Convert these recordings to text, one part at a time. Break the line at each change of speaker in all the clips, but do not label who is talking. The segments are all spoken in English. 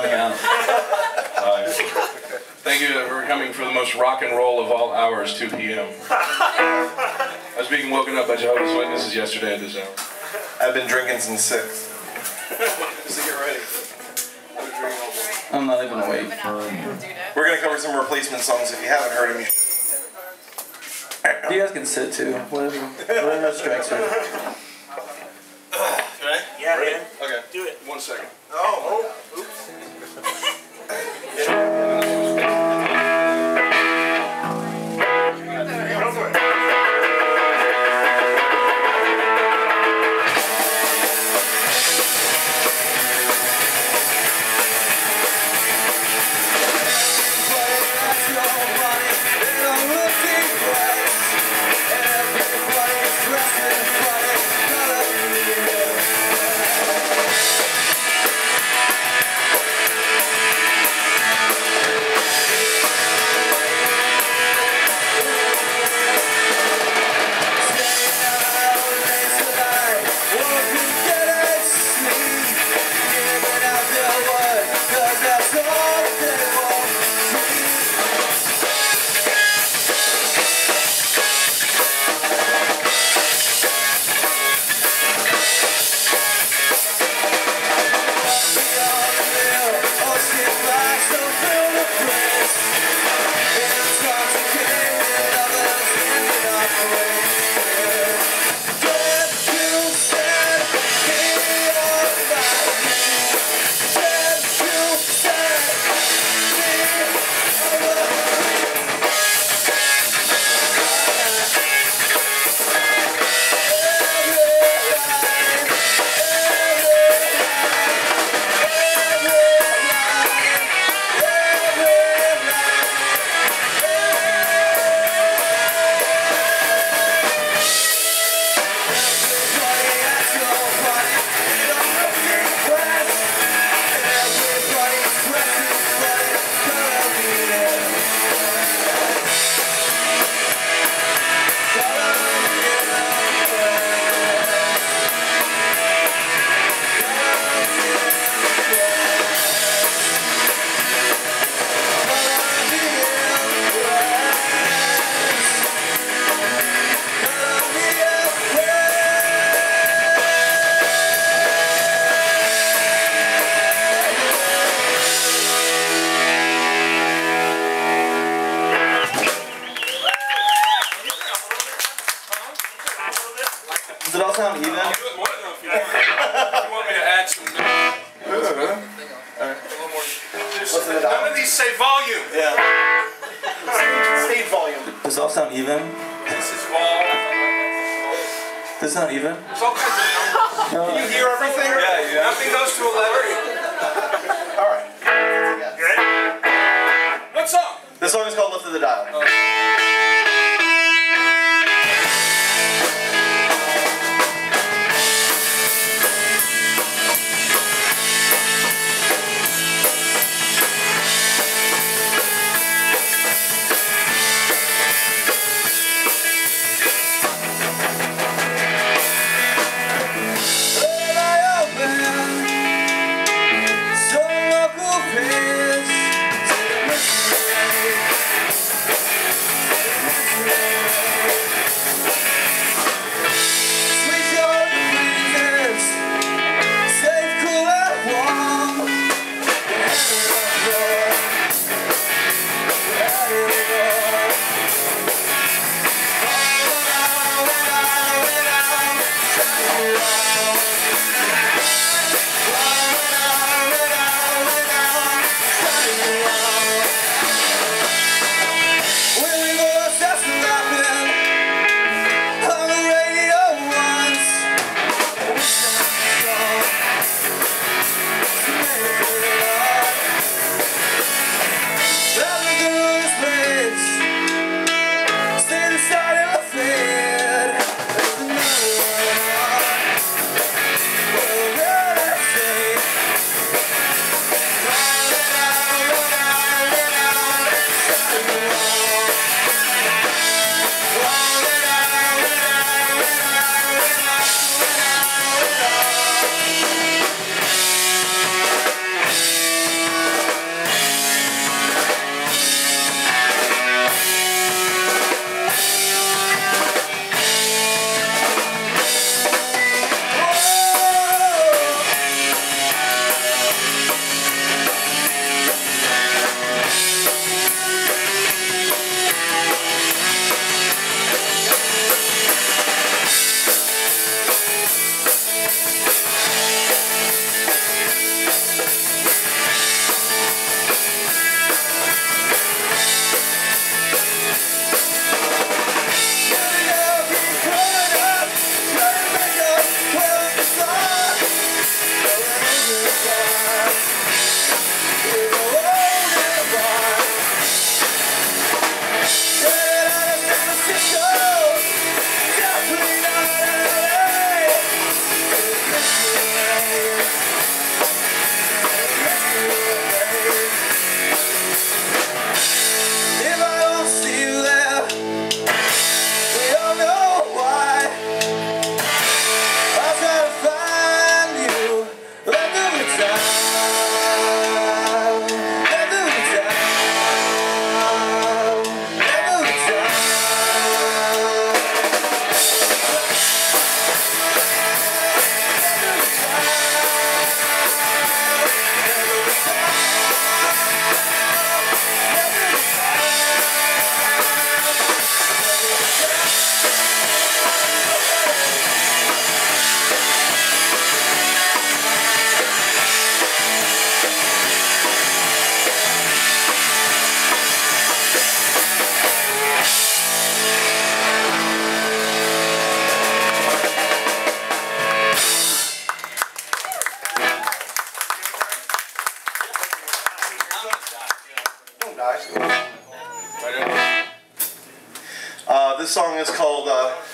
calling out.
Hi. Thank you for coming for the most rock and roll of all hours, 2 p.m. I was being woken up by Jehovah's Witnesses yesterday at this hour.
I've been drinking since 6.
Just to get ready.
I'm not even awake.
We're going to cover some replacement songs. If you haven't heard them, you should.
You guys can sit too. Whatever strikes her.
Ready?
Yeah, man.
Okay.
Do it.
1 second.
Oh.
Does it all sound even?
I'll do it more though if you want. If you want me to add some. None of these say volume.
Yeah. Stage volume.
Does it all sound even?
This is vol.
Does it sound even?
There's all kinds of numbers.
Can you hear everything?
Yeah. Nothing goes to 11.
Alright.
You ready?
What song?
This song is called Lift of the Dial. Don't die. This song is called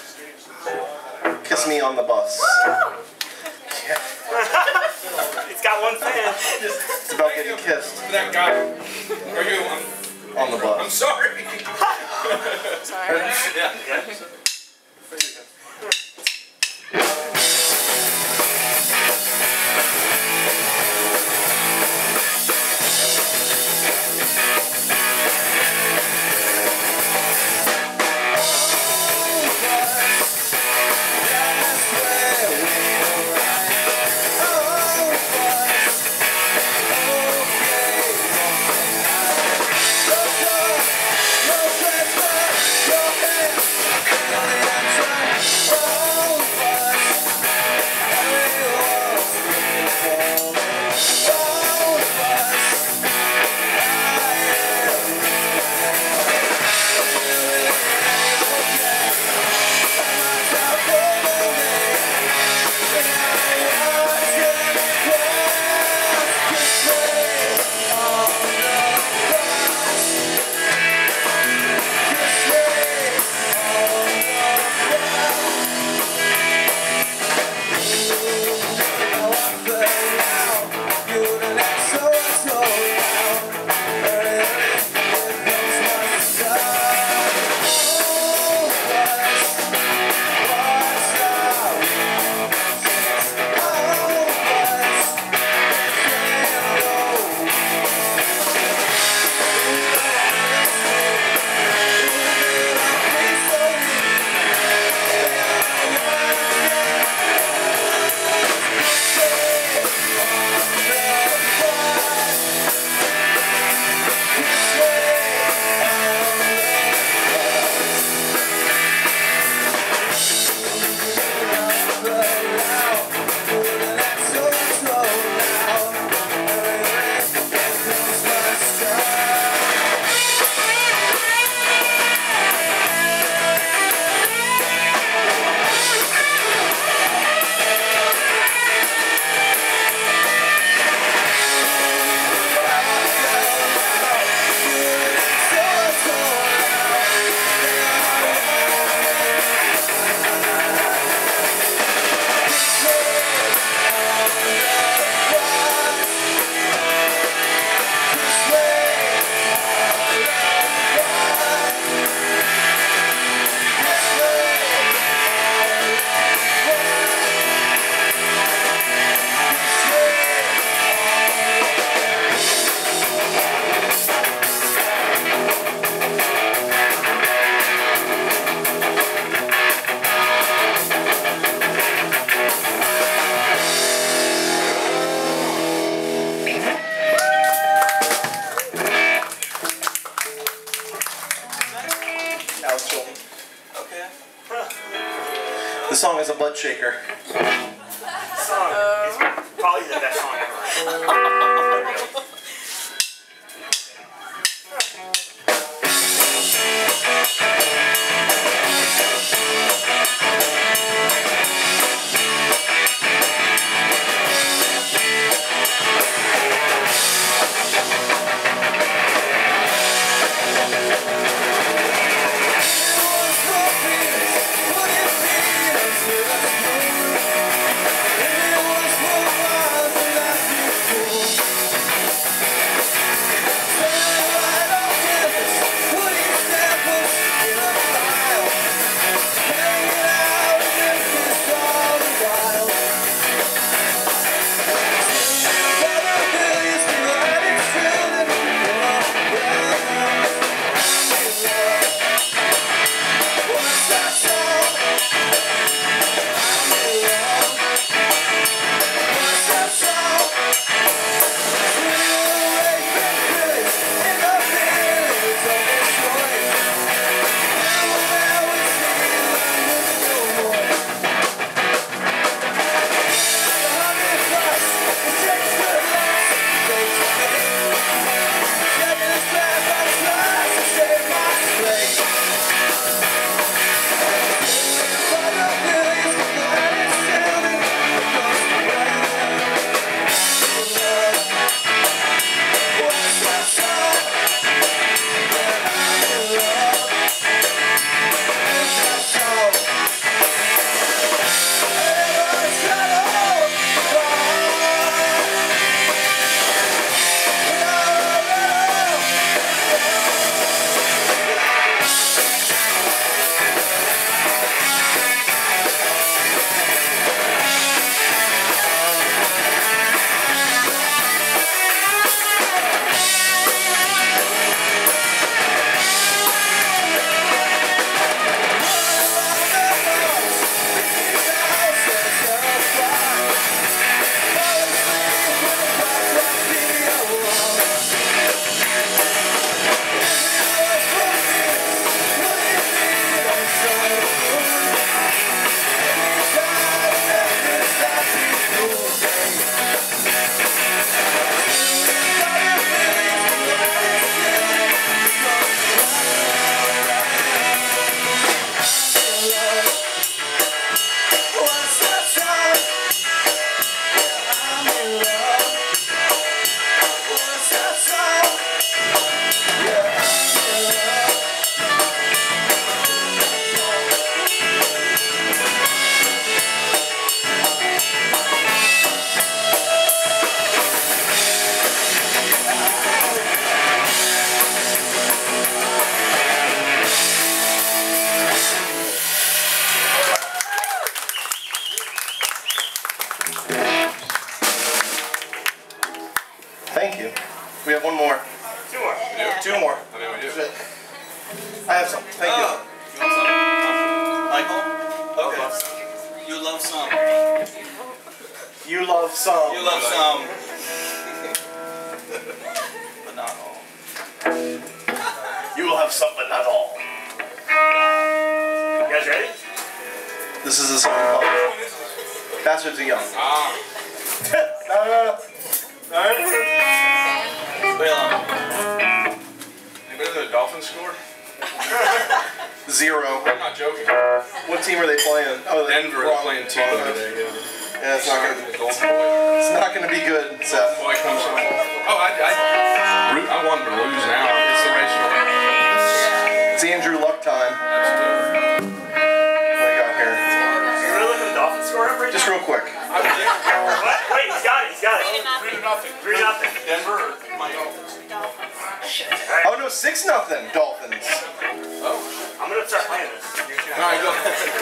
Kiss Me on the Bus. Yeah.
It's got one fan.
It's about getting kissed
That guy. Are you
on the bus.
I'm sorry.
Sorry.
Yeah.
The song is a butt shaker.
This song is probably the best song ever.
It was
We have one more.
Two more.
Yeah.
Two more.
I mean, we do.
I have some. Thank you.
You want some? Michael? Okay. You love some.
You love some.
You love some. But not all.
You will have some, but not all.
You guys ready?
This is a song called Bastards Are Young.
Wait long.
Anybody know the Dolphins score?
0.
I'm not joking.
What team are they playing? Oh,
Denver is playing Tampa today.
Yeah, it's not gonna be good, Seth.
Boy comes home. Oh, I want them to lose now. It's the racial.
It's Andrew Luck time.
Absolutely.
What do I got here?
You really looking at the Dolphins score up right
Just
now?
real quick.
What? Wait, he's got it. 3-0.
3-0. Denver or my Dolphins?
Oh no, 6-0 Dolphins.
Oh.
I'm gonna start playing this.
All right, go.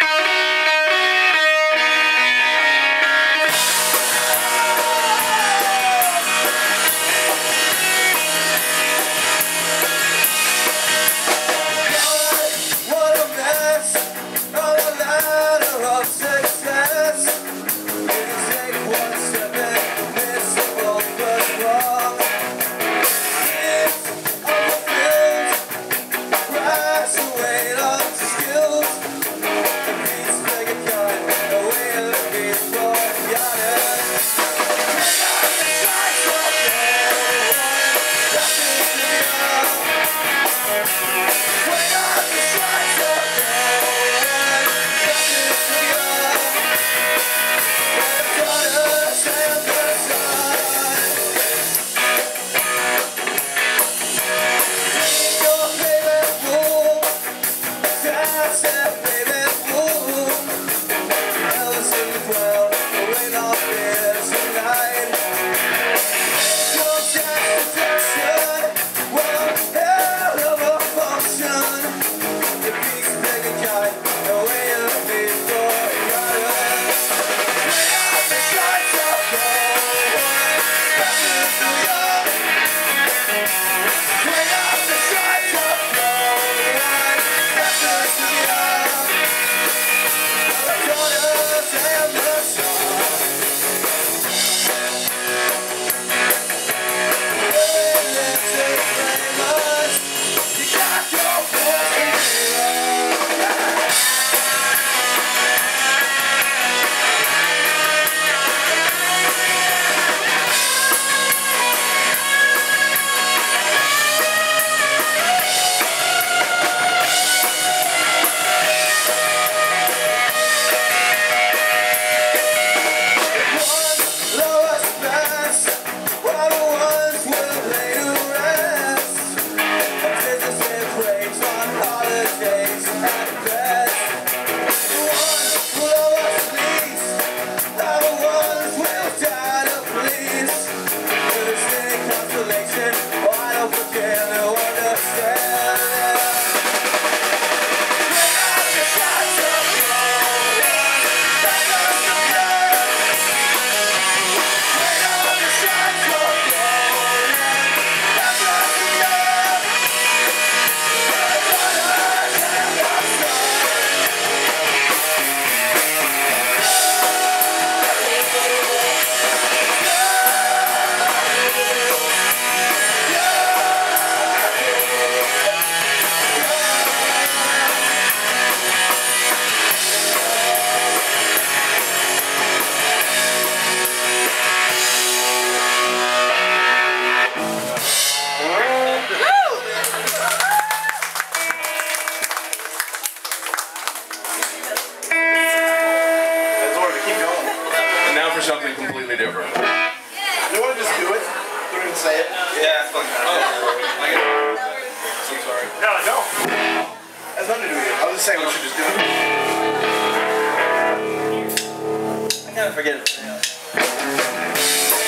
Something completely different.
You want to just do it? Don't even say it.
Yeah, fuck. Oh, I got it.
I'm sorry.
No.
Has nothing to do with it. I was just saying we should just do it.
I kind of forget it. Yeah.